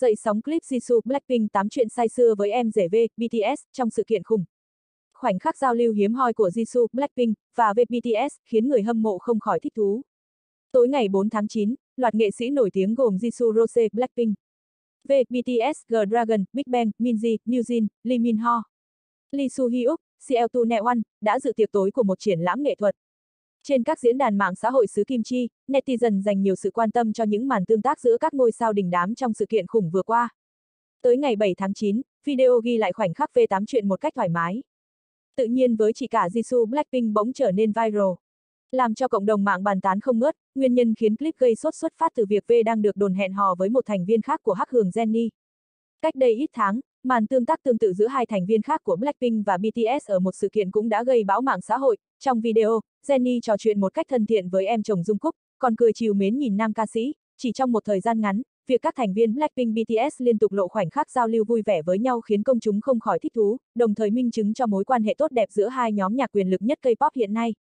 Dậy sóng clip Jisoo Blackpink 8 chuyện say sưa với em rể V, BTS, trong sự kiện khủng. Khoảnh khắc giao lưu hiếm hoi của Jisoo Blackpink và V BTS khiến người hâm mộ không khỏi thích thú. Tối ngày 4 tháng 9, loạt nghệ sĩ nổi tiếng gồm Jisoo Rose Blackpink, V BTS, G-Dragon, Big Bang, Minzy, Newjeon, Lee Min Ho, Lee Soo Hyuk, CL2 Neon đã dự tiệc tối của một triển lãm nghệ thuật. Trên các diễn đàn mạng xã hội xứ Kim Chi, netizen dành nhiều sự quan tâm cho những màn tương tác giữa các ngôi sao đình đám trong sự kiện khủng vừa qua. Tới ngày 7 tháng 9, video ghi lại khoảnh khắc V8 chuyện một cách thoải mái. Tự nhiên với chị cả Jisoo Blackpink bỗng trở nên viral, làm cho cộng đồng mạng bàn tán không ngớt. Nguyên nhân khiến clip gây sốt xuất phát từ việc V đang được đồn hẹn hò với một thành viên khác của Hắc Hường Jennie. Cách đây ít tháng, màn tương tác tương tự giữa hai thành viên khác của Blackpink và BTS ở một sự kiện cũng đã gây bão mạng xã hội. Trong video, Jennie trò chuyện một cách thân thiện với em chồng Jungkook, còn cười trìu mến nhìn nam ca sĩ. Chỉ trong một thời gian ngắn, việc các thành viên Blackpink BTS liên tục lộ khoảnh khắc giao lưu vui vẻ với nhau khiến công chúng không khỏi thích thú, đồng thời minh chứng cho mối quan hệ tốt đẹp giữa hai nhóm nhạc quyền lực nhất K-pop hiện nay.